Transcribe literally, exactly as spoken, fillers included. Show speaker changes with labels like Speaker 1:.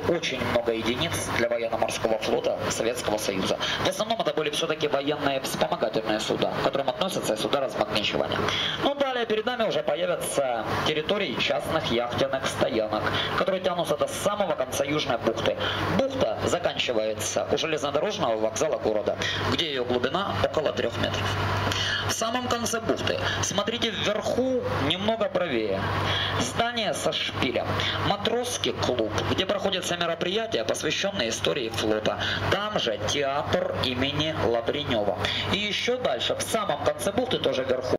Speaker 1: очень много единиц для военно-морского флота Советского Союза. В основном это были все-таки военные вспомогательные суда, к которым относятся и суда размагничивания. Ну, далее перед нами уже появятся территории частных яхтенных стоянок, которые тянутся до самого конца Южной бухты. Бухта заканчивается у железнодорожного вокзала города, где ее глубина около трех метров. В самом конце бухты, смотрите вверху, немного правее, здание со шпилем, матросский клуб, где проходятся мероприятия, посвященные истории флота. Там же театр имени Лавренева. И еще дальше, в самом конце бухты, тоже вверху,